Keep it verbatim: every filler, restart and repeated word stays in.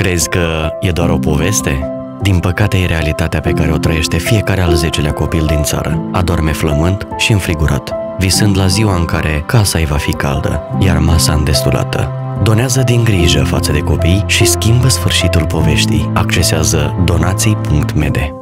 Crezi că e doar o poveste? Din păcate e realitatea pe care o trăiește fiecare al zecelea copil din țară. Adorme flământ și înfrigurat, visând la ziua în care casa îi va fi caldă, iar masa îndestulată. Donează din grijă față de copii și schimbă sfârșitul poveștii. Accesează donații punct m d.